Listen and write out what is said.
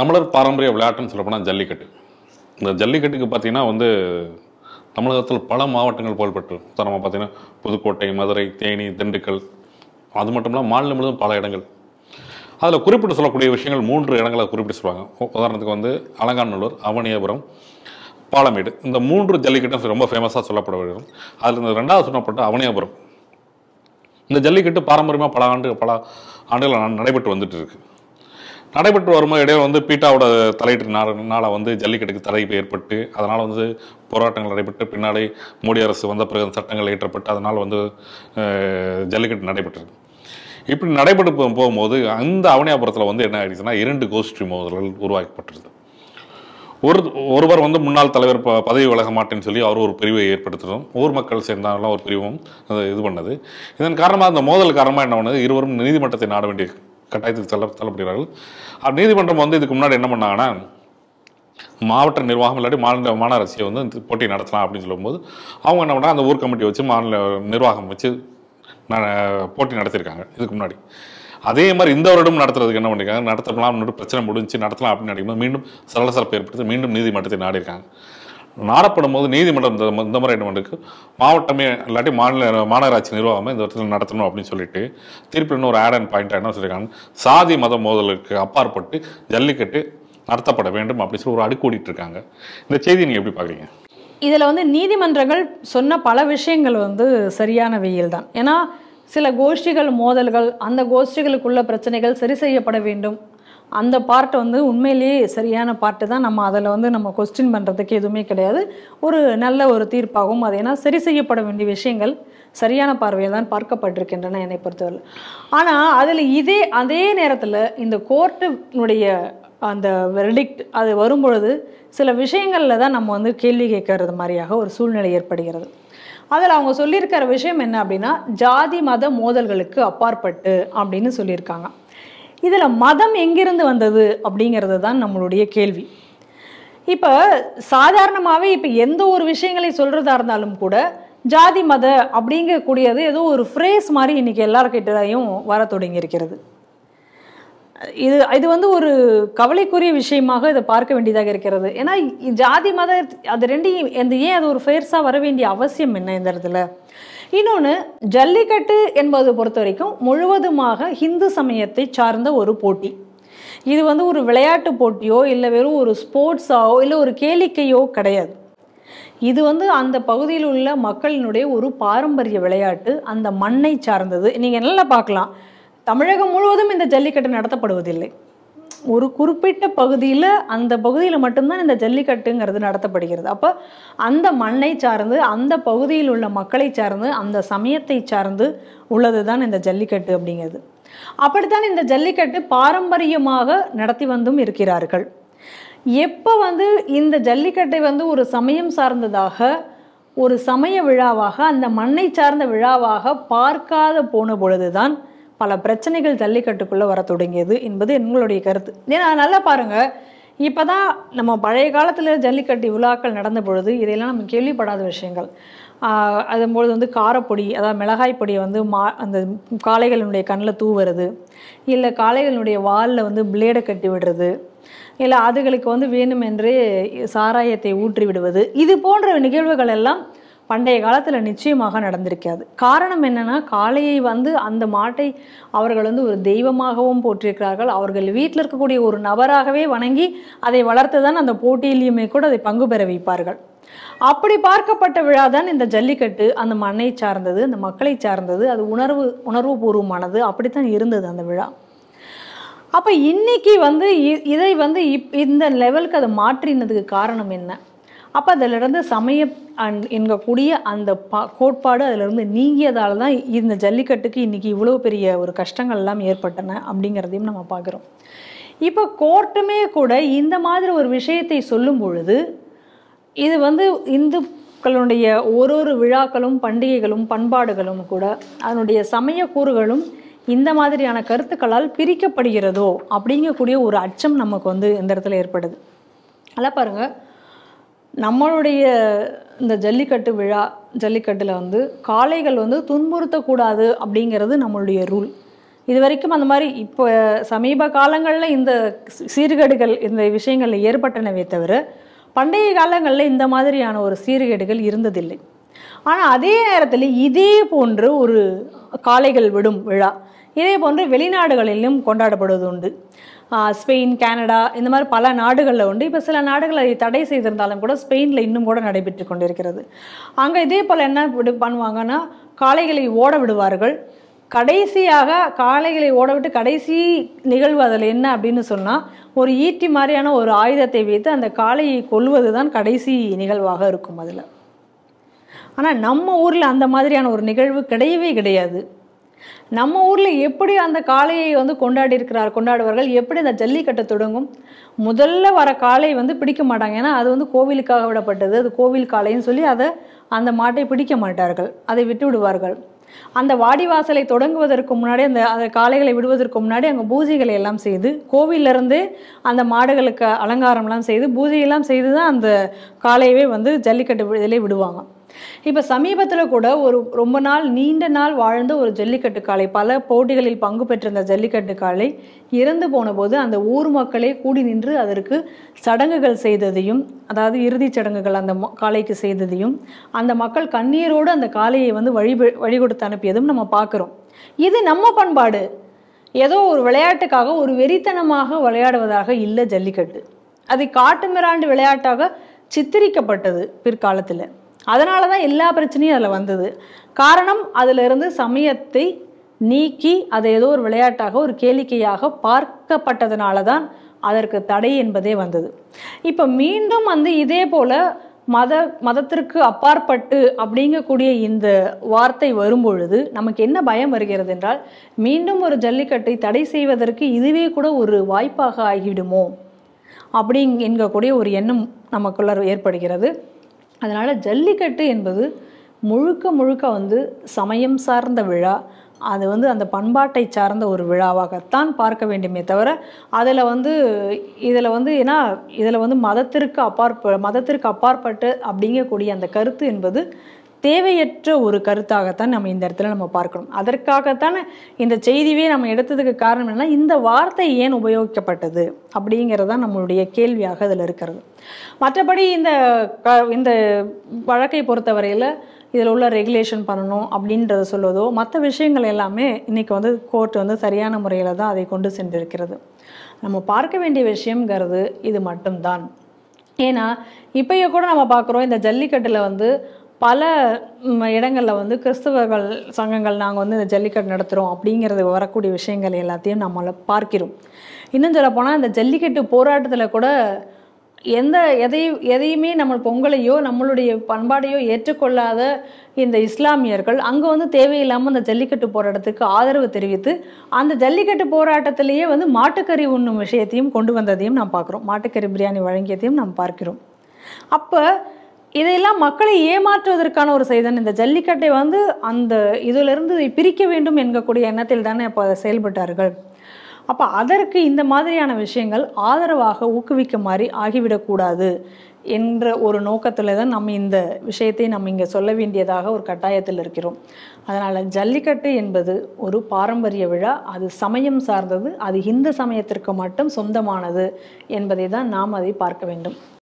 தமிழர் பாரம்பரிய விளையாட்டுன்னு சொல்லப்போனால் ஜல்லிக்கட்டு. இந்த ஜல்லிக்கட்டுக்கு பார்த்தீங்கன்னா தமிழகத்தில் பல மாவட்டங்கள் புகழ்பெற்று. உதாரணமாக பார்த்தீங்கன்னா புதுக்கோட்டை, மதுரை, தேனி, திண்டுக்கல், அது மட்டும் இல்லாமல் மாநிலம் முழுவதும் பல இடங்கள். அதில் குறிப்பிட்டு சொல்லக்கூடிய விஷயங்கள் 3 இடங்களை குறிப்பிட்டு சொல்லுவாங்க. உதாரணத்துக்கு அலங்காநல்லூர், அவனியாபுரம், பாலமேடு. இந்த 3 ஜல்லிக்கட்டும் ரொம்ப ஃபேமஸாக சொல்லப்பட வேண்டும். அதில் இந்த 2வது சொல்லப்பட்ட அவனியாபுரம், இந்த ஜல்லிக்கட்டு பாரம்பரியமாக பல ஆண்டுகள் நடைபெற்று வந்துட்டு இருக்கு. நடைபெற்று வரும்போது இடையில பீட்டாவோட தலையீட்டுனால ஜல்லிக்கட்டுக்கு தடை ஏற்பட்டு, அதனால் போராட்டங்கள் நடைபெற்று, பின்னாடி மோடி அரசு வந்த பிறகு சட்டங்கள் இயற்றப்பட்டு, அதனால் ஜல்லிக்கட்டு நடைபெற்றிருக்கு. இப்படி நடைபெற்று போகும்போது அந்த அவனியாபுரத்தில் என்ன ஆயிடுச்சுன்னா 2 கோஷ்டி மோதல்கள் உருவாக்கப்பட்டிருது. ஒருவர் முன்னாள் தலைவர் பதவி விலக மாட்டேன்னு சொல்லி அவர் ஒரு பிரிவை ஏற்படுத்தணும். ஊர் மக்கள் சேர்ந்தாலும் ஒரு பிரிவும் இது பண்ணது. இதன் காரணமாக அந்த மோதல் காரணமாக என்ன பண்ணது, இருவரும் நீதிமன்றத்தை நாட வேண்டிய கட்டாயத்துக்கு தள்ளப்படுகிறார்கள். நீதிமன்றம் இதுக்கு முன்னாடி என்ன பண்ணாங்கன்னா, மாவட்ட நிர்வாகம் இல்லாட்டி மாநகராட்சியை போட்டி நடத்தலாம் அப்படின்னு சொல்லும்போது அவங்க என்ன பண்ணாங்க, அந்த ஊர் கமிட்டி வச்சு மாநில நிர்வாகம் வச்சு போட்டி நடத்தியிருக்காங்க இதுக்கு முன்னாடி. அதே மாதிரி இந்த வருடம் நடத்துறதுக்கு என்ன பண்ணிருக்காங்க, நடத்தலாம் பிரச்சனை முடிஞ்சு நடத்தலாம் அப்படின்னு நினைக்கும்போது மீண்டும் சலசலப்பை ஏற்படுத்தி மீண்டும் நீதிமன்றத்தை நாடிருக்காங்க. நாடப்படும் போது நீதிமன்றம் இந்த முறை என்ன பண்ணிருக்கு, மாவட்டமே இல்லாட்டி மாநகராட்சி நிர்வாகமே இந்த இடத்துல நடத்தணும் அப்படின்னு சொல்லிட்டு தீர்ப்பில் இன்னொரு ஆட் அண்ட் பாயிண்ட் என்ன சொல்லியிருக்காங்க, சாதி மத மோதலுக்கு அப்பாற்பட்டு ஜல்லிக்கட்டு நடத்தப்பட வேண்டும் அப்படின்னு சொல்லி ஒரு அடுக்கூடிட்டு இருக்காங்க. இந்த செய்தியை நீங்க எப்படி பாக்குறீங்க? இதுல நீதிமன்றங்கள் சொன்ன பல விஷயங்கள் சரியான வெயில் தான். ஏன்னா சில கோஷ்டிகள் மோதல்கள், அந்த கோஷ்டிகளுக்குள்ள பிரச்சனைகள் சரி செய்யப்பட வேண்டும். அந்த பார்ட் உண்மையிலேயே சரியான பார்ட்டு தான். நம்ம அதில் நம்ம கொஸ்டின் பண்ணுறதுக்கு எதுவுமே கிடையாது. ஒரு நல்ல ஒரு தீர்ப்பாகவும் அது ஏன்னா சரி செய்யப்பட வேண்டிய விஷயங்கள் சரியான பார்வையில் தான் பார்க்கப்பட்டிருக்கின்றன என்னை பொறுத்தவரை. ஆனால் அதில் அதே நேரத்தில் இந்த கோர்ட்டுனுடைய அந்த வெர்டிக்ட் அது வரும்பொழுது சில விஷயங்களில் தான் நம்ம கேள்வி கேட்கறது மாதிரியாக ஒரு சூழ்நிலை ஏற்படுகிறது. அதில் அவங்க சொல்லியிருக்கிற விஷயம் என்ன அப்படின்னா, ஜாதி மத மோதல்களுக்கு அப்பாற்பட்டு அப்படின்னு சொல்லியிருக்காங்க. இதில் மதம் எங்கிருந்து வந்தது அப்படிங்கிறது தான் நம்மளுடைய கேள்வி. இப்போ சாதாரணமாகவே இப்போ எந்த ஒரு விஷயங்களை சொல்கிறதா இருந்தாலும் கூட ஜாதி மத அப்படிங்கக்கூடியது ஏதோ ஒரு ஃப்ரேஸ் மாதிரி இன்றைக்கி எல்லார்கிட்டையும் வர தொடங்கியிருக்கிறது. இது ஒரு கவலைக்குரிய விஷயமாக இதை பார்க்க வேண்டியதாக இருக்கிறது. ஏன்னா ஜாதி மத அது ரெண்டையும் ஏன் அது ஒரு ஃபேர்ஸாக வர வேண்டிய அவசியம் என்ன இந்த இடத்துல? இன்னொன்று, ஜல்லிக்கட்டு என்பது பொறுத்த வரைக்கும் முழுவதுமாக ஹிந்து சமயத்தை சார்ந்த ஒரு போட்டி. இது ஒரு விளையாட்டு போட்டியோ இல்லை வெறும் ஒரு ஸ்போர்ட்ஸாவோ இல்லை ஒரு கேளிக்கையோ கிடையாது. இது அந்த பகுதியில் உள்ள மக்களினுடைய ஒரு பாரம்பரிய விளையாட்டு, அந்த மண்ணை சார்ந்தது. நீங்கள் நல்லா பார்க்கலாம், தமிழகம் முழுவதும் இந்த ஜல்லிக்கட்டு நடத்தப்படுவதில்லை. ஒரு குறிப்பிட்ட பகுதியில், அந்த பகுதியில் மட்டும்தான் இந்த ஜல்லிக்கட்டுங்கிறது நடத்தப்படுகிறது. அப்போ அந்த மண்ணை சார்ந்து, அந்த பகுதியில் உள்ள மக்களை சார்ந்து, அந்த சமயத்தை சார்ந்து உள்ளது தான் இந்த ஜல்லிக்கட்டு அப்படிங்கிறது. அப்படித்தான் இந்த ஜல்லிக்கட்டு பாரம்பரியமாக நடத்தி வந்தும் இருக்கிறார்கள். எப்போ இந்த ஜல்லிக்கட்டை ஒரு சமயம் சார்ந்ததாக, ஒரு சமய விழாவாக, அந்த மண்ணை சார்ந்த விழாவாக பார்க்காத போன பொழுதுதான் பல பிரச்சனைகள் ஜல்லிக்கட்டுக்குள்ளே வர தொடங்கியது என்பது எங்களுடைய கருத்து. ஏன்னா நல்லா பாருங்கள், இப்போ தான் நம்ம பழைய காலத்தில் ஜல்லிக்கட்டு விழாக்கள் நடந்த பொழுது இதையெல்லாம் நம்ம கேள்விப்படாத விஷயங்கள். அதுபொழுது காரப்பொடி, அதாவது மிளகாய் பொடியை அந்த காளைகளினுடைய கண்ணில் தூவுறது, இல்லை காளைகளினுடைய வாலில் பிளேடை கட்டி விடுறது, இல்லை அதுகளுக்கு வேணுமென்றே சாராயத்தை ஊற்றி விடுவது, இது போன்ற நிகழ்வுகள் எல்லாம் பண்டைய காலத்தில் நிச்சயமாக நடந்திருக்காது. காரணம் என்னன்னா, காளையை அந்த மாட்டை அவர்கள் ஒரு தெய்வமாகவும் போற்றிருக்கிறார்கள். அவர்கள் வீட்டில் இருக்கக்கூடிய ஒரு நபராகவே வணங்கி அதை வளர்த்து தான் அந்த போட்டியிலையுமே கூட அதை பங்கு பெற வைப்பார்கள். அப்படி பார்க்கப்பட்ட விழா தான் இந்த ஜல்லிக்கட்டு. அந்த மண்ணை சார்ந்தது, அந்த மக்களை சார்ந்தது, அது உணர்வு பூர்வமானது. அப்படித்தான் இருந்தது அந்த விழா. அப்போ இன்னைக்கு இதை இந்த லெவலுக்கு அதை மாற்றினதுக்கு காரணம் என்ன? அப்போ அதிலிருந்து சமயம் என்கக்கூடிய அந்த கோட்பாடு அதிலிருந்து நீங்கியதால் தான் இந்த ஜல்லிக்கட்டுக்கு இன்றைக்கி இவ்வளோ பெரிய ஒரு கஷ்டங்கள் எல்லாம் ஏற்பட்டன அப்படிங்கிறதையும் நம்ம பார்க்குறோம். இப்போ கோர்ட்டுமே கூட இந்த மாதிரி ஒரு விஷயத்தை சொல்லும் பொழுது இது இந்துக்களுடைய ஒரு விழாக்களும் பண்டிகைகளும் பண்பாடுகளும் கூட அதனுடைய சமய கூறுகளும் இந்த மாதிரியான கருத்துக்களால் பிரிக்கப்படுகிறதோ அப்படிங்கக்கூடிய ஒரு அச்சம் நமக்கு இந்த இடத்துல ஏற்படுது. அதெல்லாம் பாருங்கள், நம்மளுடைய இந்த ஜல்லிக்கட்டு விழா, ஜல்லிக்கட்டில் காளைகள் துன்புறுத்தக்கூடாது அப்படிங்கிறது நம்மளுடைய ரூல். இது வரைக்கும் அந்த மாதிரி இப்போ சமீப காலங்களில் இந்த சீர்கேடுகள் இந்த விஷயங்களில் ஏற்பட்டனவே தவிர பண்டைய காலங்களில் இந்த மாதிரியான ஒரு சீர்கேடுகள் இருந்ததில்லை. ஆனால் அதே நேரத்தில் இதே போன்று ஒரு காளைகள் விடும் விழா இதே போன்று வெளிநாடுகளிலும் கொண்டாடப்படுவது உண்டு. ஸ்பெயின், கனடா இந்த மாதிரி பல நாடுகளில் உண்டு. இப்போ சில நாடுகள் அதை தடை செய்திருந்தாலும் கூட ஸ்பெயினில் இன்னும் கூட நடைபெற்று கொண்டிருக்கிறது. அங்கே இதே போல் என்ன பண்ணுவாங்கன்னா, காளைகளை ஓட விடுவார்கள். கடைசியாக காளைகளை ஓட விட்டு கடைசி நிகழ்வு அதில் என்ன அப்படின்னு சொன்னால், ஒரு ஈட்டி மாதிரியான ஒரு ஆயுதத்தை வைத்து அந்த காளையை கொல்வது தான் கடைசி நிகழ்வாக இருக்கும் அதில். ஆனால் நம்ம ஊரில் அந்த மாதிரியான ஒரு நிகழ்வு கிடையவே கிடையாது. நம்ம ஊரில் எப்படி அந்த காளையை வந்து கொண்டாடுவார்கள், எப்படி அந்த ஜல்லிக்கட்டை தொடங்கும்? முதல்ல வர காளை வந்து பிடிக்க மாட்டாங்க. ஏன்னா அது வந்து கோவிலுக்காக விடப்பட்டது, அது கோவில் காளைன்னு சொல்லி அந்த மாட்டை பிடிக்க மாட்டார்கள், அதை விட்டு விடுவார்கள். அந்த வாடிவாசலை தொடங்குவதற்கு முன்னாடி அந்த காளைகளை விடுவதற்கு முன்னாடி அங்கே பூஜைகளை எல்லாம் செய்து கோவிலிருந்து அந்த மாடுகளுக்கு அலங்காரம்லாம் செய்து பூஜையெல்லாம் செய்து தான் அந்த காளையவே வந்து ஜல்லிக்கட்டு இதிலே விடுவாங்க. இப்போ சமீபத்தில் கூட ரொம்ப நாள் நீண்ட நாள் வாழ்ந்த ஒரு ஜல்லிக்கட்டு காளை, பல போட்டிகளில் பங்கு பெற்றிருந்த ஜல்லிக்கட்டு காளை இறந்து போன போது அந்த ஊர் மக்களே கூடி நின்று அதற்கு சடங்குகள் செய்ததையும், அதாவது இறுதிச் சடங்குகள் அந்த காளைக்கு செய்ததையும், அந்த மக்கள் கண்ணீரோடு அந்த காளையை வந்து வழி கொடுத்து அனுப்பியதும் நம்ம பார்க்குறோம். இது நம்ம பண்பாடு. ஏதோ ஒரு விளையாட்டுக்காக ஒரு வெறித்தனமாக விளையாடுவதாக இல்லை ஜல்லிக்கட்டு. அது காட்டு மிராண்டு விளையாட்டாக சித்தரிக்கப்பட்டது பிற்காலத்தில். அதனால தான் எல்லா பிரச்சனையும் அதில் வந்தது. காரணம், அதிலிருந்து சமயத்தை நீக்கி அதை ஏதோ ஒரு விளையாட்டாக ஒரு கேளிக்கையாக பார்க்கப்பட்டதுனால தான் அதற்கு தடை என்பதே வந்தது. இப்போ மீண்டும் வந்து இதே போல் மதத்திற்கு அப்பாற்பட்டு அப்படிங்கக்கூடிய இந்த வார்த்தை வரும்பொழுது நமக்கு என்ன பயம் வருகிறது என்றால், மீண்டும் ஒரு ஜல்லிக்கட்டை தடை செய்வதற்கு இதுவே கூட ஒரு வாய்ப்பாக ஆகிவிடுமோ என்கக்கூடிய ஒரு எண்ணம் நமக்குள்ள ஏற்படுகிறது. அதனால் ஜல்லிக்கட்டு என்பது முழுக்க வந்து சமயம் சார்ந்த விழா. அது வந்து அந்த பண்பாட்டை சார்ந்த ஒரு விழாவாகத்தான் பார்க்க வேண்டுமே தவிர இதில் வந்து மதத்திற்கு அப்பாற்பட்டு அப்படிங்கக்கூடிய அந்த கருத்து என்பது தேவையற்ற ஒரு கருத்தாகத்தான் நம்ம இந்த இடத்துல நம்ம பார்க்கணும். அதற்காகத்தான் இந்த செய்தியே நம்ம எடுத்ததுக்கு காரணம் என்னன்னா, இந்த வார்த்தை ஏன் உபயோகிக்கப்பட்டது அப்படிங்கிறதான் நம்மளுடைய கேள்வியாக இதில் இருக்கிறது. மற்றபடி இந்த வழக்கை பொறுத்தவரையில் இதில் உள்ள ரெகுலேஷன் பண்ணணும் அப்படின்றத சொல்வதோ மற்ற விஷயங்கள் எல்லாமே இன்றைக்கி வந்து கோர்ட் வந்து சரியான முறையில் தான் அதை கொண்டு சென்றிருக்கிறது. நம்ம பார்க்க வேண்டிய விஷயங்கிறது இது மட்டும்தான். ஏன்னா இப்போயே கூட நம்ம பார்க்குறோம், இந்த ஜல்லிக்கட்டில் வந்து பல இடங்களில் வந்து கிறிஸ்தவர்கள் சங்கங்கள் நாங்கள் வந்து இந்த ஜல்லிக்கட்டு நடத்துகிறோம் அப்படிங்கிறது வரக்கூடிய விஷயங்கள் எல்லாத்தையும் நம்மளை பார்க்கிறோம். இன்னும் சொல்லப்போனால் இந்த ஜல்லிக்கட்டு போராட்டத்தில் கூட எதையுமே நம்ம பொங்கலையோ நம்மளுடைய பண்பாடையோ ஏற்றுக்கொள்ளாத இந்த இஸ்லாமியர்கள் அங்கே வந்து தேவையில்லாமல் அந்த ஜல்லிக்கட்டு போராட்டத்துக்கு ஆதரவு தெரிவித்து அந்த ஜல்லிக்கட்டு போராட்டத்திலேயே வந்து மாட்டுக்கறி உண்ணும் விஷயத்தையும் கொண்டு வந்ததையும் நாம் பார்க்குறோம். மாட்டுக்கறி பிரியாணி வழங்கியதையும் நாம் பார்க்கிறோம். அப்போ இதையெல்லாம் மக்களை ஏமாற்றுவதற்கான ஒரு செய்தான். இந்த ஜல்லிக்கட்டை வந்து அந்த இதிலிருந்து பிரிக்க வேண்டும் என்கக்கூடிய எண்ணத்தில் தானே அப்போ அதை செயல்பட்டார்கள். அப்போ அதற்கு இந்த மாதிரியான விஷயங்கள் ஆதரவாக ஊக்குவிக்குமாறு ஆகிவிடக்கூடாது என்ற ஒரு நோக்கத்தில் தான் நம்ம இந்த விஷயத்தை நம்ம இங்கே சொல்ல வேண்டியதாக ஒரு கட்டாயத்தில் இருக்கிறோம். அதனால் ஜல்லிக்கட்டு என்பது ஒரு பாரம்பரிய விழா, அது சமயம் சார்ந்தது, அது இந்து சமயத்திற்கு மட்டும் சொந்தமானது என்பதை தான் நாம் அதை பார்க்க வேண்டும்.